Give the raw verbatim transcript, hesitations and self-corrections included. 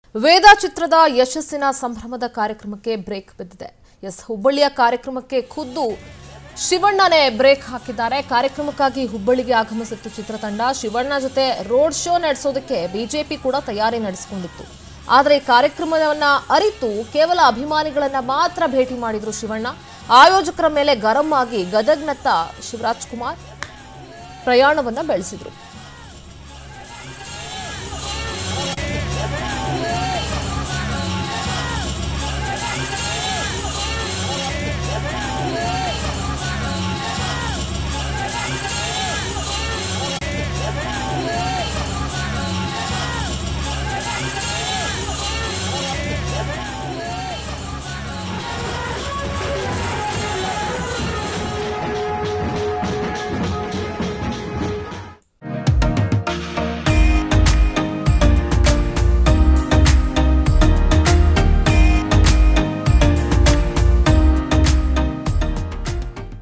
ವೇದ ಚಿತ್ರದ ಯಶಸ್ಸಿನ ಸಂಭ್ರಮದ ಕಾರ್ಯಕ್ರಮಕ್ಕೆ ಬ್ರೇಕ್ ಬಿದ್ದಿದೆ. ಎಸ್ ಹುಬ್ಬಳ್ಳಿಯ ಕಾರ್ಯಕ್ರಮಕ್ಕೆ ಖುದ್ದು ಶಿವಣ್ಣನೇ ಬ್ರೇಕ್ ಹಾಕಿದ್ದಾರೆ. ಕಾರ್ಯಕ್ರಮಕ್ಕಾಗಿ ಹುಬ್ಬಳ್ಳಿಗೆ ಆಗಮಿಸಿತ್ತು ಚಿತ್ರತಂಡ. ಶಿವಣ್ಣ ಜೊತೆ ರೋಡ್ ಶೋ ನಡೆಸೋದಕ್ಕೆ ಬಿಜೆಪಿ ಕೂಡ ತಯಾರಿ ನಡೆಸಿಕೊಂಡಿತ್ತು. ಆದರೆ ಕಾರ್ಯಕ್ರಮವನ್ನ ಅರಿತು ಕೇವಲ ಅಭಿಮಾನಿಗಳನ್ನ ಮಾತ್ರ ಭೇಟಿ ಮಾಡಿದ್ರು ಶಿವಣ್ಣ. ಆಯೋಜಕರ ಮೇಲೆ ಗರಂ ಆಗಿ ಗದಗ್ನತ್ತ ಶಿವರಾಜ್ ಕುಮಾರ್ ಪ್ರಯಾಣವನ್ನ ಬೆಳೆಸಿದ್ರು.